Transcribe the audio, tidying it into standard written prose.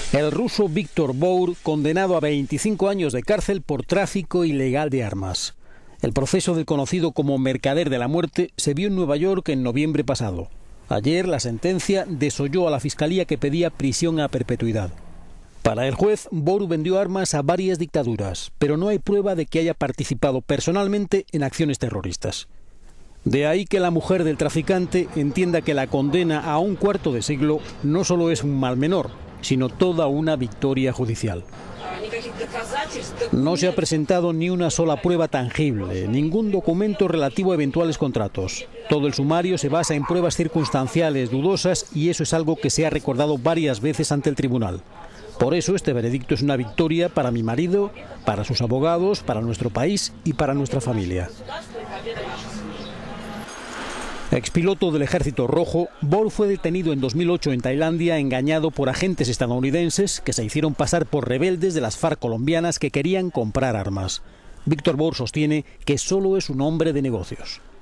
El ruso Viktor Bour, condenado a 25 años de cárcel por tráfico ilegal de armas. El proceso del conocido como mercader de la muerte se vio en Nueva York en noviembre pasado. Ayer la sentencia desolló a la fiscalía que pedía prisión a perpetuidad. Para el juez, Bour vendió armas a varias dictaduras, pero no hay prueba de que haya participado personalmente en acciones terroristas. De ahí que la mujer del traficante entienda que la condena a un cuarto de siglo no solo es un mal menor, sino toda una victoria judicial. No se ha presentado ni una sola prueba tangible, ningún documento relativo a eventuales contratos. Todo el sumario se basa en pruebas circunstanciales dudosas y eso es algo que se ha recordado varias veces ante el tribunal. Por eso este veredicto es una victoria para mi marido, para sus abogados, para nuestro país y para nuestra familia. Expiloto del Ejército Rojo, Bour fue detenido en 2008 en Tailandia engañado por agentes estadounidenses que se hicieron pasar por rebeldes de las FARC colombianas que querían comprar armas. Viktor Bour sostiene que solo es un hombre de negocios.